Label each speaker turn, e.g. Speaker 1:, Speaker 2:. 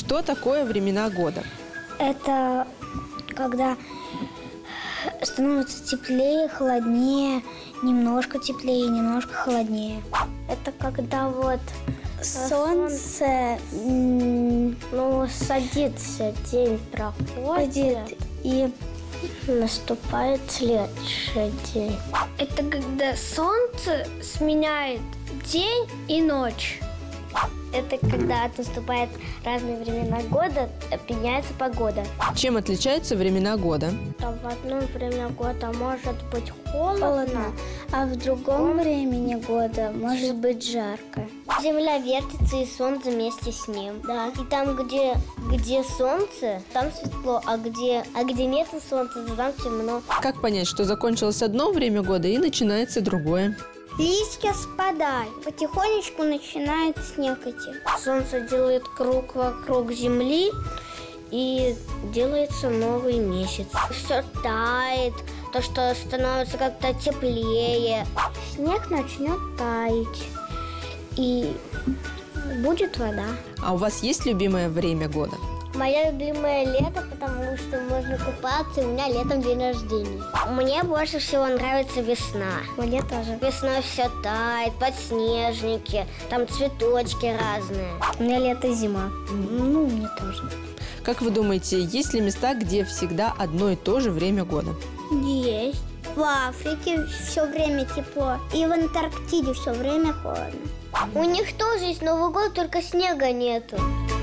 Speaker 1: Что такое времена года?
Speaker 2: Это когда становится теплее, холоднее, немножко теплее, немножко холоднее. Это когда вот солнце, садится, день проходит и наступает следующий день. Это когда солнце сменяет день и ночь. Это когда наступают разные времена года, меняется погода.
Speaker 1: Чем отличаются времена года?
Speaker 2: В одно время года может быть холодно, а в другом времени года может быть жарко. Земля вертится и солнце вместе с ним. Да. И там, где солнце, там светло, а где нет солнца, там темно.
Speaker 1: Как понять, что закончилось одно время года и начинается другое?
Speaker 2: Листья спадают, потихонечку начинает снег идти. Солнце делает круг вокруг земли, и делается новый месяц. Все тает, то, что становится как-то теплее. Снег начнет таять, и будет вода.
Speaker 1: А у вас есть любимое время года?
Speaker 2: Мое любимое лето, потому что можно купаться, и у меня летом день рождения. Мне больше всего нравится весна. Мне тоже. Весной все тает, подснежники, там цветочки разные. У меня лето и зима. Мне тоже.
Speaker 1: Как вы думаете, есть ли места, где всегда одно и то же время года?
Speaker 2: Есть. В Африке все время тепло, и в Антарктиде все время холодно. У них тоже есть Новый год, только снега нету.